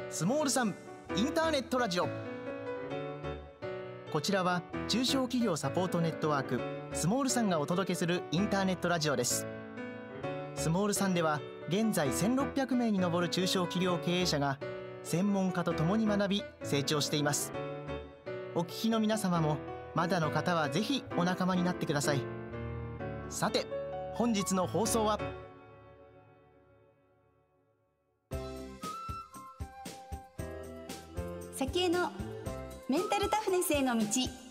スモールさんインターネットラジオ。こちらは中小企業サポートネットワークスモールさんがお届けするインターネットラジオです。スモールさんでは現在1600名に上る中小企業経営者が専門家と共に学び成長しています。お聞きの皆様もまだの方はぜひお仲間になってください。さて本日の放送は早紀江のメンタルタフネスへの道。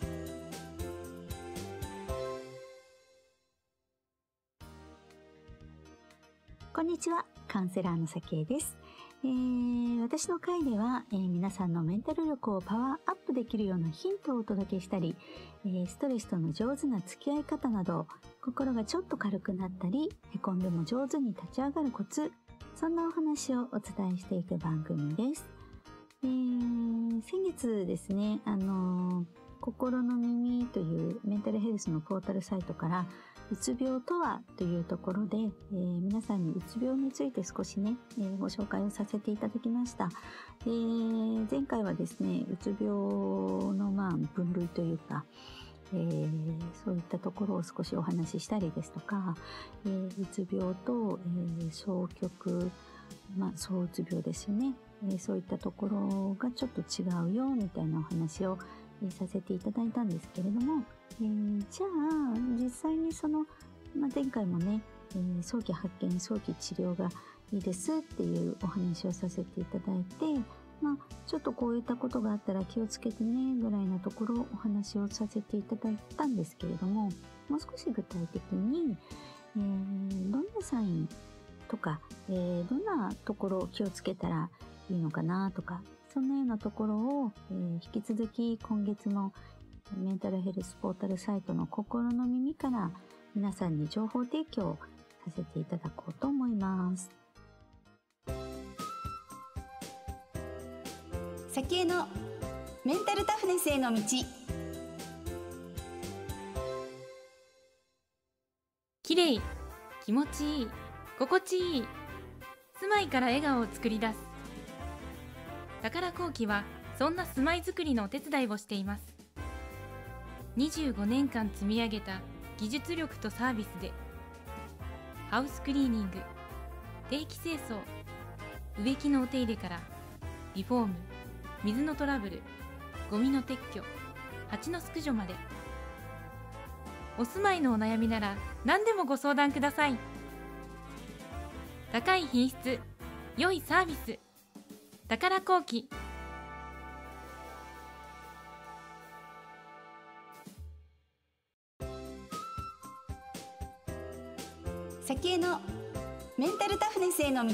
こんにちは、カウンセラーの早紀江です。私の会では、皆さんのメンタル力をパワーアップできるようなヒントをお届けしたり、ストレスとの上手な付き合い方など、心がちょっと軽くなったり、へこんでも上手に立ち上がるコツ、そんなお話をお伝えしていく番組です。先月ですね、心の耳というメンタルヘルスのポータルサイトからうつ病とはというところで、皆さんにうつ病について少しね、ご紹介をさせていただきました。前回はですね、うつ病の分類というか、そういったところを少しお話ししたりですとか、うつ病と、双極、そううつ病ですよね。そういったところがちょっと違うよみたいなお話を、させていただいたんですけれども、じゃあ実際にその、前回もね、早期発見早期治療がいいですっていうお話をさせていただいて、ちょっとこういったことがあったら気をつけてねぐらいなところをお話をさせていただいたんですけれども、もう少し具体的に、どんなサインとか、どんなところを気をつけたらいいのかなとか、そんなようなところを、引き続き今月もメンタルヘルスポータルサイトの心の耳から皆さんに情報提供させていただこうと思います。早紀江のメンタルタフネスへの道。 きれい、気持ちいい、心地いい、住まいから笑顔を作り出す。宝工機はそんな住まいづくりのお手伝いをしています。25年間積み上げた技術力とサービスでハウスクリーニング、定期清掃、植木のお手入れからリフォーム、水のトラブル、ゴミの撤去、蜂の駆除まで、お住まいのお悩みなら何でもご相談ください。高い品質、良いサービス、宝工機。 早紀江のメンタルタフネスへの道。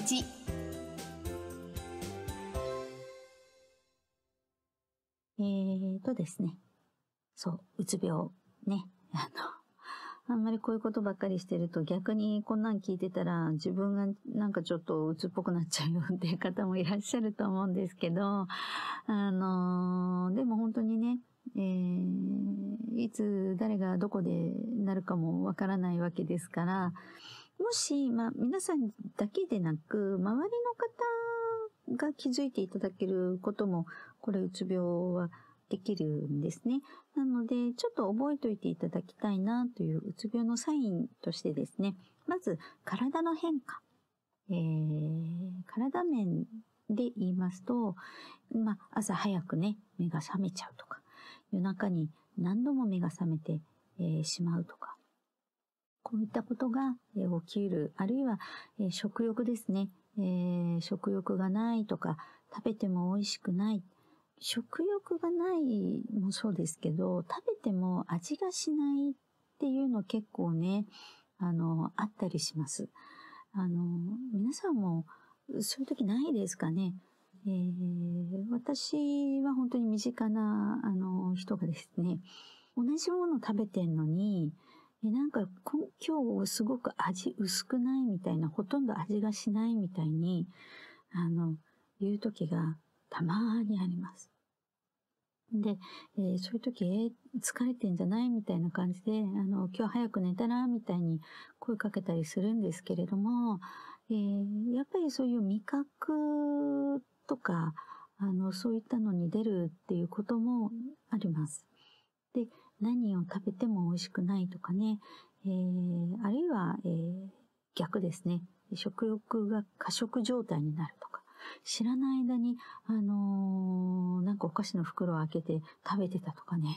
ですね、うつ病ね、あんまりこういうことばっかりしてると逆にこんなん聞いてたら自分がなんかちょっとうつっぽくなっちゃうよっていう方もいらっしゃると思うんですけど、でも本当にね、いつ誰がどこでなるかもわからないわけですから、もし、皆さんだけでなく周りの方が気づいていただけることも、これうつ病はできるんですね。なので、ちょっと覚えておいていただきたいなといううつ病のサインとしてですね、まず体の変化。体面で言いますと、朝早くね、目が覚めちゃうとか、夜中に何度も目が覚めて、しまうとか、こういったことが、起きる。あるいは、食欲ですね、食欲がないとか、食べても美味しくない。食欲がないもそうですけど、食べても味がしないっていうの結構ね、あったりします。皆さんもそういう時ないですかね。私は本当に身近な人がですね、同じもの食べてんのに、なんか今日すごく味薄くないみたいな、ほとんど味がしないみたいにいう時がたまにあります。で、そういう時、疲れてんじゃないみたいな感じで、今日早く寝たらみたいに声かけたりするんですけれども、やっぱりそういう味覚とか、 そういったのに出るっていうこともあります。で、何を食べても美味しくないとかね、あるいは、逆ですね。食欲が過食状態になるとか、知らない間に、なんかお菓子の袋を開けて食べてたとかね。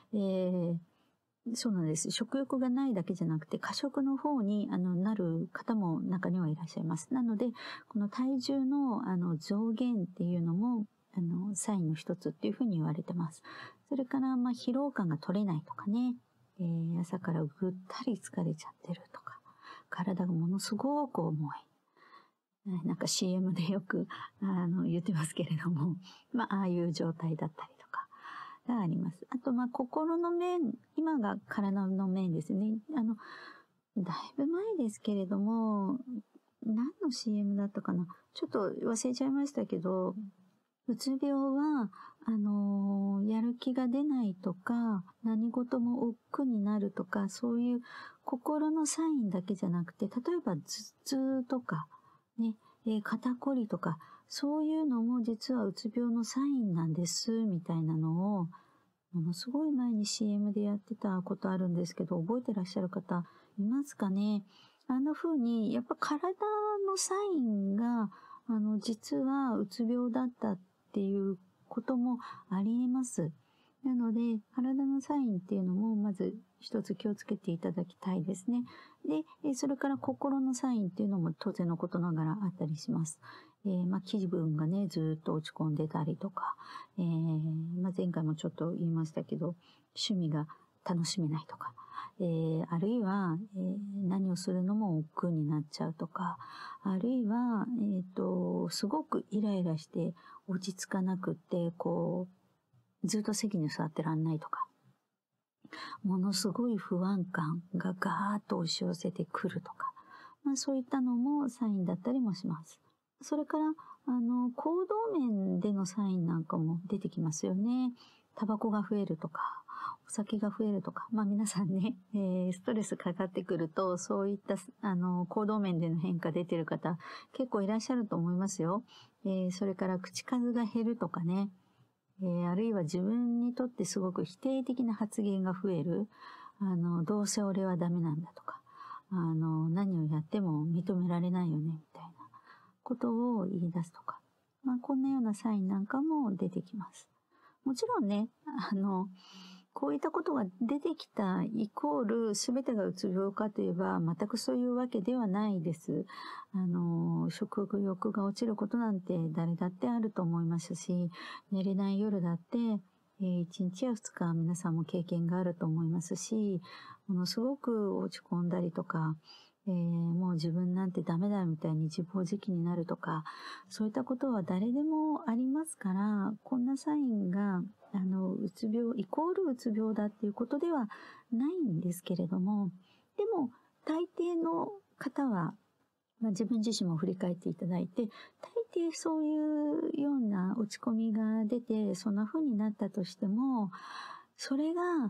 そうなんです。食欲がないだけじゃなくて、過食の方になる方も中にはいらっしゃいます。なので、この体重の増減っていうのもサインの一つっていうふうに言われてます。それから、疲労感が取れないとかね、朝からぐったり疲れちゃってるとか、体がものすごく重い。なんか CM でよく言ってますけれども、ああいう状態だったりとかがあります。あと、心の面、今が体の面ですね。だいぶ前ですけれども、何の CM だったかな、ちょっと忘れちゃいましたけど、うつ病は、やる気が出ないとか、何事も億劫になるとか、そういう心のサインだけじゃなくて、例えば頭痛とか、ね、肩こりとか、そういうのも実はうつ病のサインなんです、みたいなのを、ものすごい前に CM でやってたことあるんですけど、覚えてらっしゃる方いますかね。あんな風に、やっぱ体のサインが、実はうつ病だったっていうこともあり得ます。なので、体のサインっていうのもまず一つ気をつけていただきたいですね。で、それから心のサインっていうのも当然のことながらあったりします。気分がね、ずっと落ち込んでたりとか、前回もちょっと言いましたけど、趣味が楽しめないとか、あるいは、何をするのも億劫になっちゃうとか、あるいは、すごくイライラして落ち着かなくって、ずっと席に座ってらんないとか、ものすごい不安感がガーッと押し寄せてくるとか、そういったのもサインだったりもします。それから、行動面でのサインなんかも出てきますよね。タバコが増えるとか、お酒が増えるとか、皆さんね、ストレスかかってくると、そういった、行動面での変化出てる方、結構いらっしゃると思いますよ。それから口数が減るとかね、あるいは自分にとってすごく否定的な発言が増える。どうせ俺はダメなんだとか、何をやっても認められないよね、みたいなことを言い出すとか。こんなようなサインなんかも出てきます。もちろんね、こういったことが出てきたイコール全てがうつ病かといえば全くそういうわけではないです。食欲が落ちることなんて誰だってあると思いますし、寝れない夜だって1日や2日皆さんも経験があると思いますし、ものすごく落ち込んだりとか、もう自分なんてダメだみたいに自暴自棄になるとか、そういったことは誰でもありますから、こんなサインがうつ病イコールうつ病だっていうことではないんですけれども、でも大抵の方は、自分自身も振り返っていただいて、大抵そういうような落ち込みが出てそんな風になったとしても、それが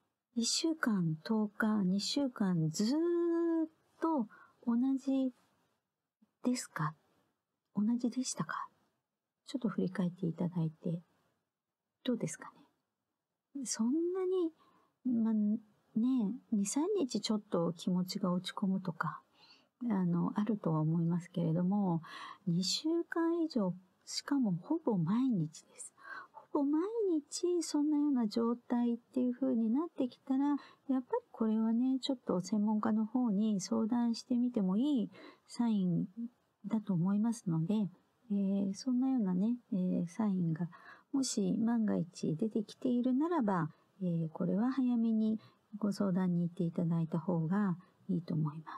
1週間、10日、2週間ずーっと同じですか？同じでしたか？ちょっと振り返っていただいて、どうですかね。そんなに、2、3日ちょっと気持ちが落ち込むとか、あるとは思いますけれども、2週間以上、しかもほぼ毎日です。ほぼ毎日そんなような状態っていう風になってきたら、やっぱりこれはね、ちょっと専門家の方に相談してみてもいいサインだと思いますので、そんなようなね、サインがもし万が一出てきているならば、これは早めにご相談に行っていただいた方がいいと思います。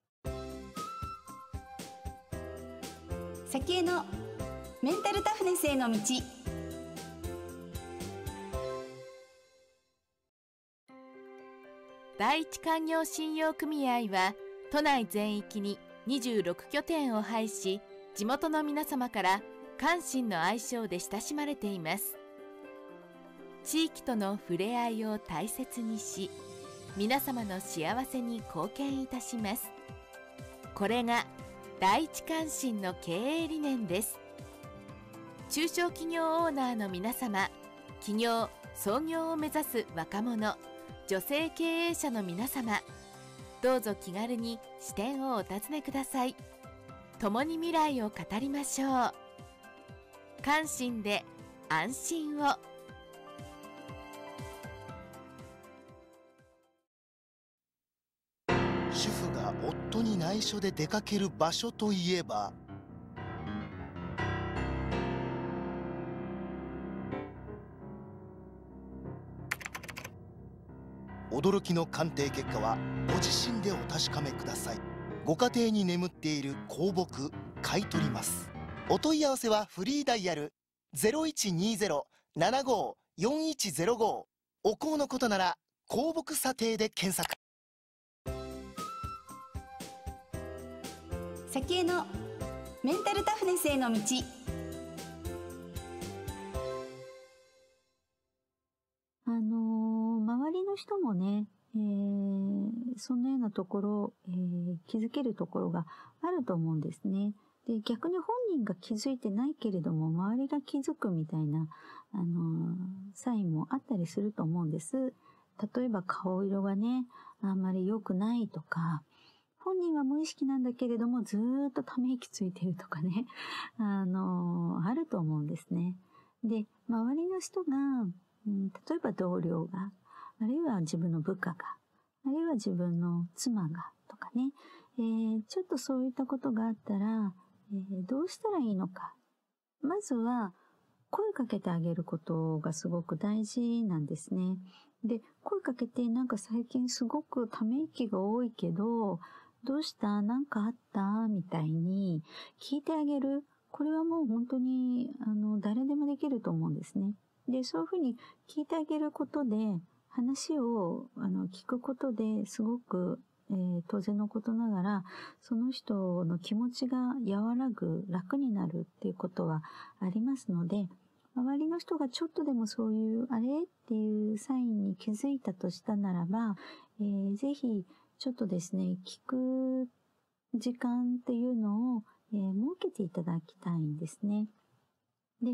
先へのメンタルタフネスへの道。 第一勧業信用組合は都内全域に26拠点を配し、地元の皆様から関心の愛称で親しまれています。地域との触れ合いを大切にし、皆様の幸せに貢献いたします。これが第一関心の経営理念です。 中小企業オーナーの皆様、起業・創業を目指す若者、女性経営者の皆様、どうぞ気軽に視点をお尋ねください。共に未来を語りましょう。関心で安心を。 主婦が夫に内緒で出かける場所といえば、驚きの鑑定結果はご自身でお確かめください。ご家庭に眠っている香木、買い取ります。お問い合わせはフリーダイヤル 0120-75-4105。 お香のことなら香木査定で検索。 早紀江のメンタルタフネスへの道。 周りの人もね、そんなようなところ、気づけるところがあると思うんですね。で、逆に本人が気づいてないけれども、周りが気づくみたいな、サインもあったりすると思うんです。例えば顔色がね、あんまり良くないとか、本人は無意識なんだけれども、ずーっとため息ついてるとかね、あると思うんですね。で、周りの人が、例えば同僚が、あるいは自分の部下が、あるいは自分の妻がとかね、ちょっとそういったことがあったら、どうしたらいいのか。まずは声かけてあげることがすごく大事なんですね。で、声かけてなんか最近すごくため息が多いけど、どうした？なんかあった？みたいに聞いてあげる。これはもう本当に誰でもできると思うんですね。で、そういうふうに聞いてあげることで、話を聞くことですごく、当然のことながら、その人の気持ちが和らぐ、楽になるっていうことはありますので、周りの人がちょっとでもそういう、あれっていうサインに気づいたとしたならば、ぜひちょっとですね、聞く時間っていうのを、設けていただきたいんですね。で、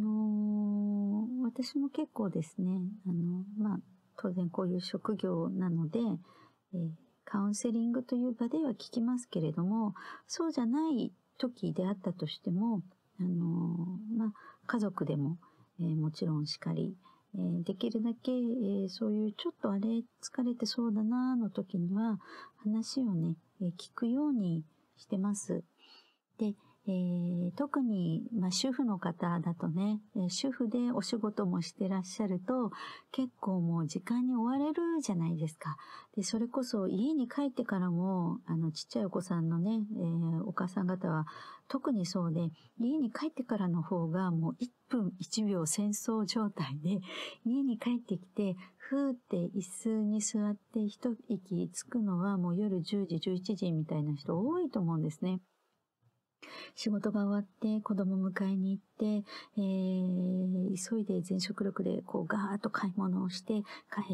私も結構ですね、当然こういう職業なので、カウンセリングという場では聞きますけれども、そうじゃない時であったとしても、家族でも、もちろんしかり、できるだけ、そういうちょっとあれ疲れてそうだなの時には話をね、聞くようにしてます。で、特に、主婦の方だとね、主婦でお仕事もしてらっしゃると結構もう時間に追われるじゃないですか。で、それこそ家に帰ってからもちっちゃいお子さんのね、お母さん方は特にそうで、家に帰ってからの方がもう1分1秒戦争状態で、家に帰ってきてふーって椅子に座って一息つくのはもう夜10時11時みたいな人多いと思うんですね。仕事が終わって子供迎えに行って、急いで全速力でこうガーッと買い物をして帰って、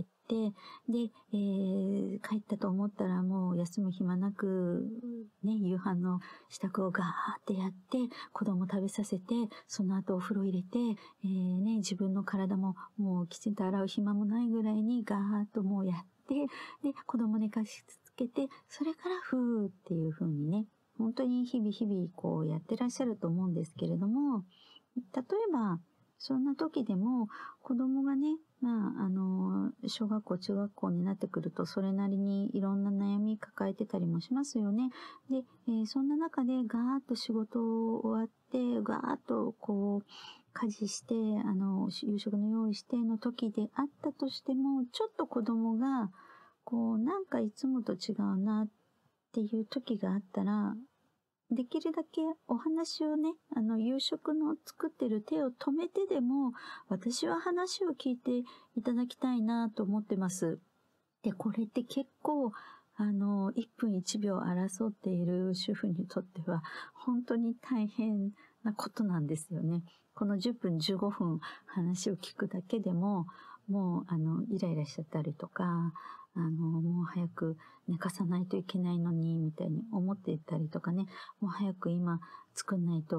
で、帰ったと思ったらもう休む暇なく、ね、夕飯の支度をガーってやって、子供食べさせて、その後お風呂入れて、自分の体ももうきちんと洗う暇もないぐらいにガーッともうやって、で、子供寝かしつけて、それからふーっていう風にね、本当に日々こうやってらっしゃると思うんですけれども、例えばそんな時でも子供がね、小学校中学校になってくるとそれなりにいろんな悩み抱えてたりもしますよね。で、そんな中でガーッと仕事終わってガーッとこう家事して夕食の用意しての時であったとしても、ちょっと子供がこうなんかいつもと違うなっていう時があったら、できるだけお話をね、夕食の作ってる手を止めてでも、私は話を聞いていただきたいなと思ってます。で、これって結構、1分1秒争っている主婦にとっては、本当に大変なことなんですよね。この10分15分話を聞くだけでも、もう、イライラしちゃったりとか、もう早く寝かさないといけないのに、みたいに思っていたりとかね、もう早く今作んないと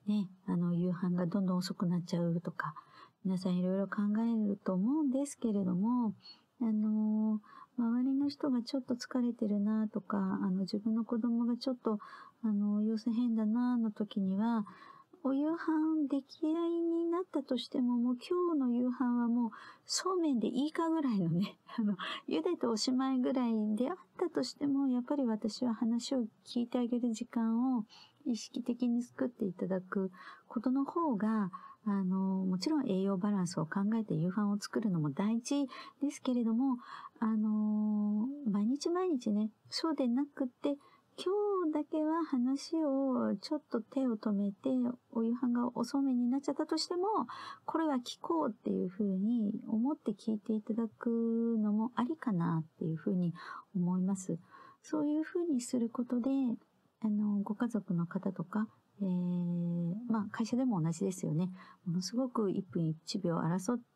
ね、夕飯がどんどん遅くなっちゃうとか、皆さんいろいろ考えると思うんですけれども、周りの人がちょっと疲れてるなとか、自分の子供がちょっと、様子変だなの時には、お夕飯出来合いになったとしても、もう今日の夕飯はもうそうめんでいいかぐらいのね、茹でておしまいぐらいであったとしても、やっぱり私は話を聞いてあげる時間を意識的に作っていただくことの方が、もちろん栄養バランスを考えて夕飯を作るのも大事ですけれども、毎日毎日ね、そうでなくって、今日だけは話をちょっと手を止めて、お夕飯が遅めになっちゃったとしても、これは聞こうっていうふうに思って聞いていただくのもありかなっていうふうに思います。そういうふうにすることで、ご家族の方とか、会社でも同じですよね。ものすごく1分1秒争って、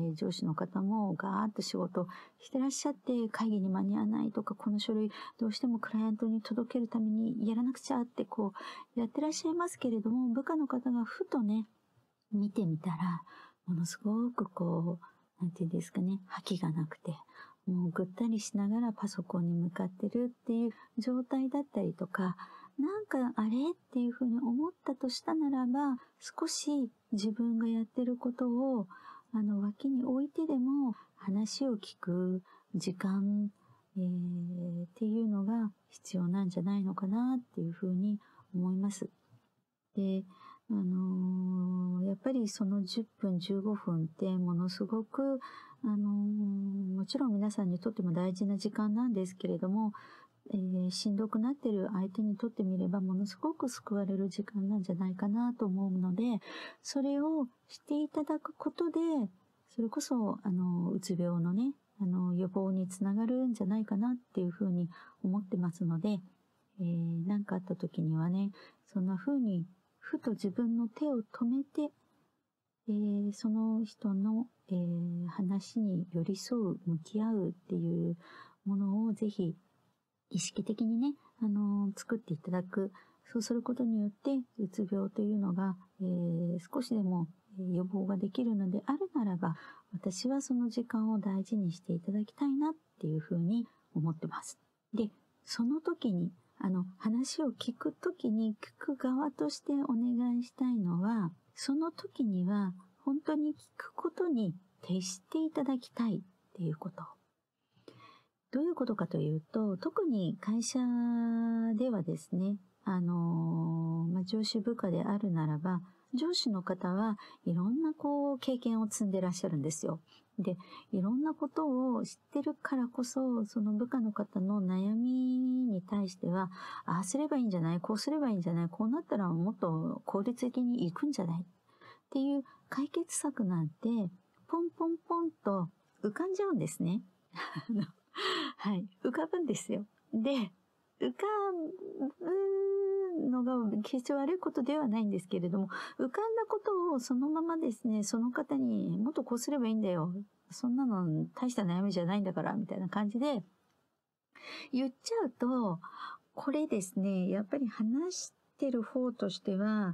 上司の方もガーッと仕事してらっしゃって、会議に間に合わないとか、この書類どうしてもクライアントに届けるためにやらなくちゃってやってらっしゃいますけれども、部下の方がふとね、見てみたら、ものすごくなんていうんですかね、覇気がなくて、もうぐったりしながらパソコンに向かってるっていう状態だったりとか、なんかあれっていうふうに思ったとしたならば、少し自分がやってることを脇に置いてでも話を聞く時間、っていうのが必要なんじゃないのかなっていうふうに思います。で、やっぱりその10分15分ってものすごくもちろん皆さんにとっても大事な時間なんですけれども、しんどくなっている相手にとってみればものすごく救われる時間なんじゃないかなと思うので、それをしていただくことで、それこそうつ病のね、予防につながるんじゃないかなっていうふうに思ってますので、何かあった時にはね、そんなふうにふと自分の手を止めて、その人の、話に寄り添う、向き合うっていうものをぜひ意識的にね、作っていただく。そうすることによって、うつ病というのが、少しでも予防ができるのであるならば、私はその時間を大事にしていただきたいなっていうふうに思ってます。で、その時に、話を聞く時に聞く側としてお願いしたいのは、その時には本当に聞くことに徹していただきたいっていうこと。どういうことかというと、特に会社ではですね、上司部下であるならば、上司の方はいろんな経験を積んでらっしゃるんですよ。で、いろんなことを知ってるからこそ、その部下の方の悩みに対しては、ああすればいいんじゃない？こうすればいいんじゃない？こうなったらもっと効率的にいくんじゃない？っていう解決策なんて、ポンポンポンと浮かんじゃうんですね。はい。浮かぶんですよ。で、浮かぶのが決して悪いことではないんですけれども、浮かんだことをそのままですね、その方にもっとこうすればいいんだよ。そんなの大した悩みじゃないんだから、みたいな感じで言っちゃうと、これですね、やっぱり話してる方としては、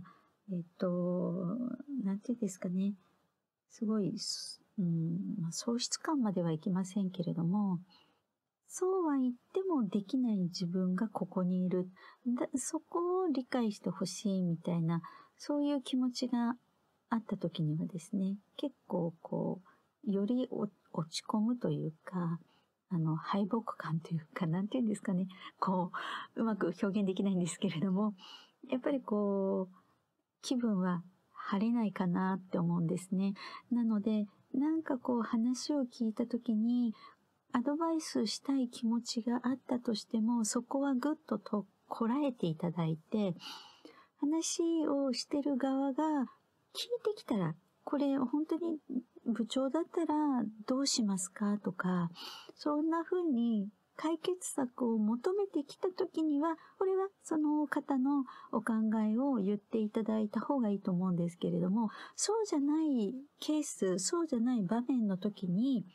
なんていうんですかね、すごい、喪失感まではいきませんけれども、そうは言ってもできない自分がここにいる。そこを理解してほしいみたいな、そういう気持ちがあった時にはですね、結構より落ち込むというか、敗北感というか、なんていうんですかね、うまく表現できないんですけれども、やっぱり気分は晴れないかなって思うんですね。なので、なんか話を聞いた時に、アドバイスしたい気持ちがあったとしても、そこはぐっとこらえていただいて、話をしてる側が聞いてきたら、これ本当に部長だったらどうしますかとか、そんな風に解決策を求めてきたときには、これはその方のお考えを言っていただいた方がいいと思うんですけれども、そうじゃないケース、そうじゃない場面の時に、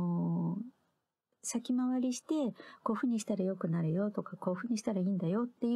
先回りして、こういうふうにしたら良くなるよとか、こういうふうにしたらいいんだよっていう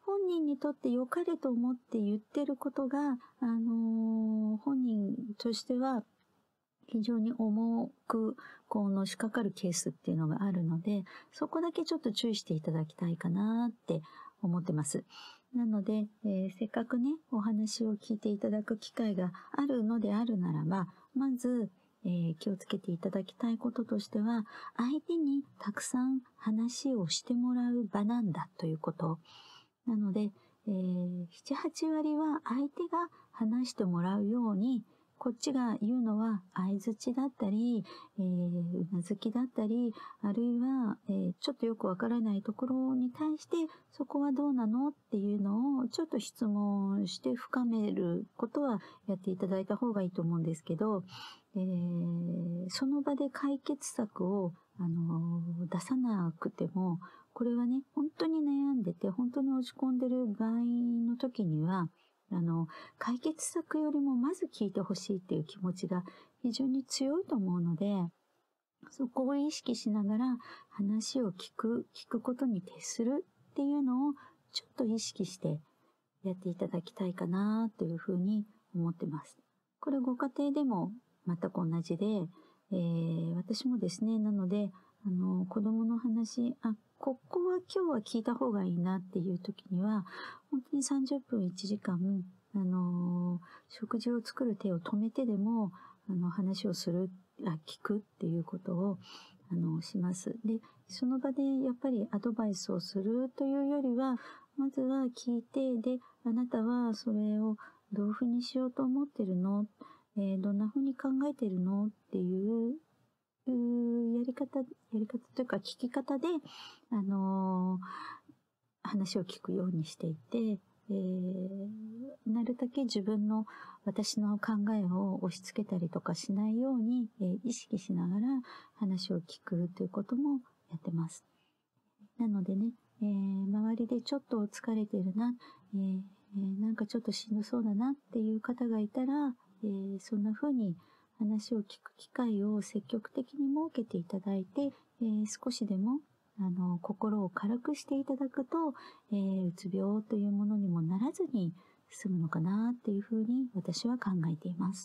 本人にとって良かれと思って言ってることが、本人としては非常に重くのしかかるケースっていうのがあるので、そこだけちょっと注意していただきたいかなって思ってます。なので、せっかくね、お話を聞いていただく機会があるのであるならば、まず、気をつけていただきたいこととしては、相手にたくさん話をしてもらう場なんだということ。なので、7、8割は相手が話してもらうように、こっちが言うのは相槌だったり、うなずきだったり、あるいは、ちょっとよくわからないところに対して、そこはどうなのっていうのをちょっと質問して深めることはやっていただいた方がいいと思うんですけど、その場で解決策を、出さなくても、これはね、本当に悩んでて、本当に落ち込んでる場合の時には、解決策よりもまず聞いてほしいっていう気持ちが非常に強いと思うので、そこを意識しながら話を聞くことに徹するっていうのをちょっと意識してやっていただきたいかなというふうに思ってます。これご家庭でも全く同じで、私もですね、なので、子供の話、ここは今日は聞いた方がいいなっていう時には、本当に30分1時間、食事を作る手を止めてでも、話を聞くっていうことを、します。で、その場でやっぱりアドバイスをするというよりは、まずは聞いて、で、あなたはそれをどういうふうにしようと思ってるの？どんなふうに考えてるの？っていうやり方というか聞き方で、話を聞くようにしていて、なるだけ私の考えを押し付けたりとかしないように、意識しながら話を聞くということもやってます。なのでね、周りでちょっと疲れてるな、なんかちょっとしんどそうだなっていう方がいたら、そんな風に話を聞く機会を積極的に設けていただいて、少しでも心を軽くしていただくと、うつ病というものにもならずに済むのかなっていうふうに私は考えています。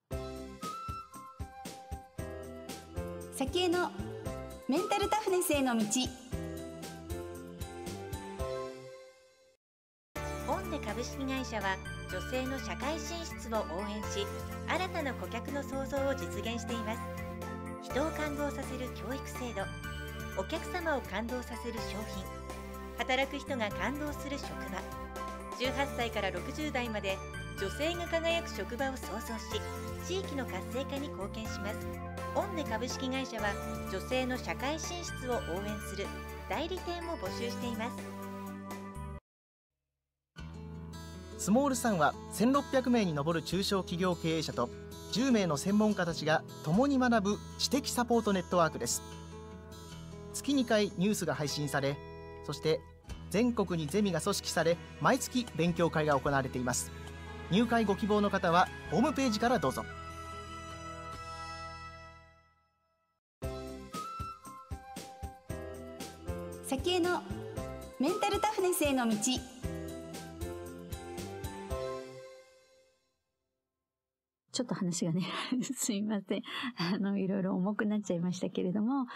先へのメンタルタフネスへの道。 オンデ株式会社は女性の社会進出を応援し、新たな顧客の創造を実現しています。人を感動させる教育制度、お客様を感動させる商品、働く人が感動する職場、18歳から60代まで女性が輝く職場を創造し、地域の活性化に貢献します。オンデ株式会社は女性の社会進出を応援する代理店を募集しています。 スモールさんは1600名に上る中小企業経営者と10名の専門家たちが共に学ぶ知的サポートネットワークです。月2回ニュースが配信され、そして全国にゼミが組織され、毎月勉強会が行われています。入会ご希望の方はホームページからどうぞ。 先へのメンタルタフネスへの道。 ちょっと話がねすいません、いろいろ重くなっちゃいましたけれども、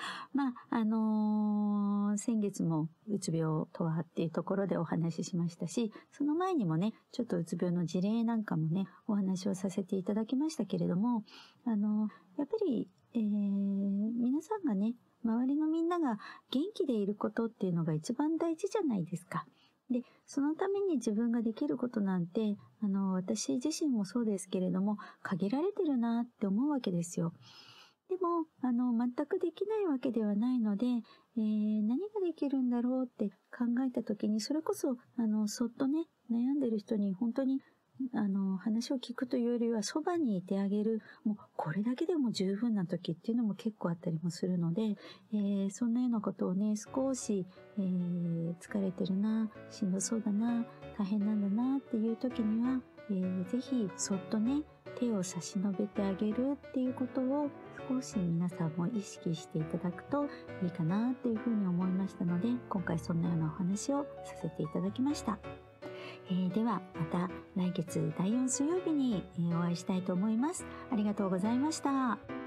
先月もうつ病とはっていうところでお話ししましたし、その前にもね、ちょっとうつ病の事例なんかもね、お話をさせていただきましたけれども、やっぱり、皆さんがね、周りのみんなが元気でいることっていうのが一番大事じゃないですか。で、そのために自分ができることなんて、私自身もそうですけれども、限られてるなって思うわけですよ。でも、全くできないわけではないので、何ができるんだろうって考えたときに、それこそ、そっとね、悩んでる人に本当に、話を聞くというよりは、そばにいてあげる、もうこれだけでも十分な時っていうのも結構あったりもするので、そんなようなことをね、少し、疲れてるな、しんどそうだな、大変なんだなっていう時には、ぜひそっとね、 手を差し伸べてあげるっていうことを少し皆さんも意識していただくといいかなっていうふうに思いましたので、今回そんなようなお話をさせていただきました。ではまた来月第4水曜日にお会いしたいと思います。ありがとうございました。